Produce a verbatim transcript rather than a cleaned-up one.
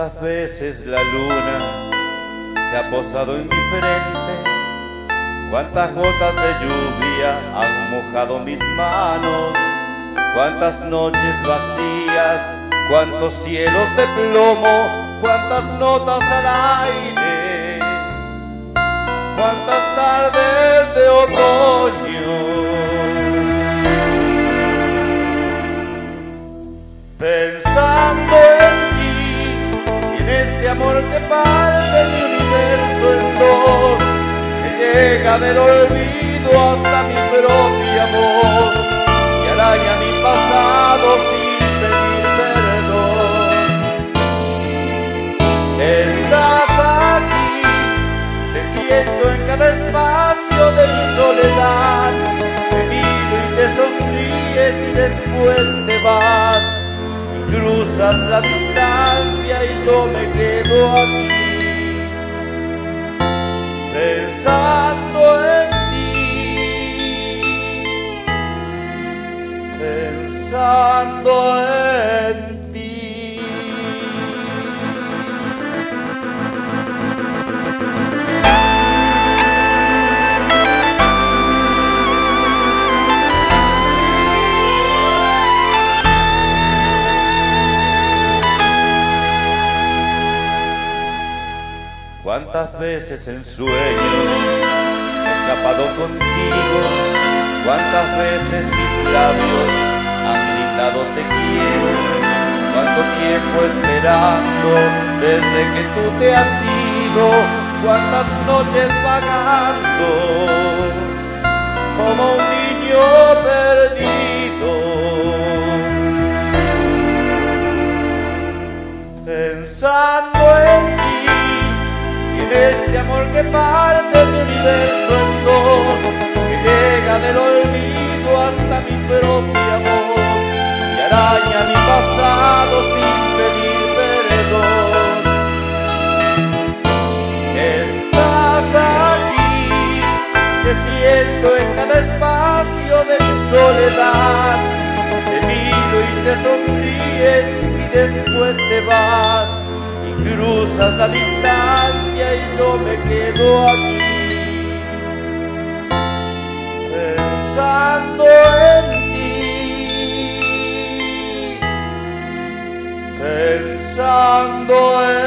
Cuántas veces la luna se ha posado en mi frente, cuántas gotas de lluvia han mojado mis manos, cuántas noches vacías, cuántos cielos de plomo, cuántas notas al aire, cuántas tardes de otoño, pensando en ti y en este amor que parte mi universo en dos, que llega del olvido hasta mi propia voz y araña mi pasado sin pedir perdón. Estás aquí, te siento en cada espacio de mi soledad, te miro y te sonríes y después te vas. Cruzas la distancia y yo me quedo aquí, pensando en ti, pensando en ti. Cuántas veces en sueños he escapado contigo, cuántas veces mis labios han gritado te quiero, cuánto tiempo esperando desde que tú te has ido, cuántas noches vagando como un niño perdido, pensando en ti, este amor que parte mi universo en dos, que llega del olvido hasta mi propia voz y araña mi pasado sin pedir perdón. Estás aquí, te siento en cada espacio de mi soledad, te miro y te sonríes y después te vas. Cruzas la distancia y yo me quedo aquí, pensando en ti, pensando en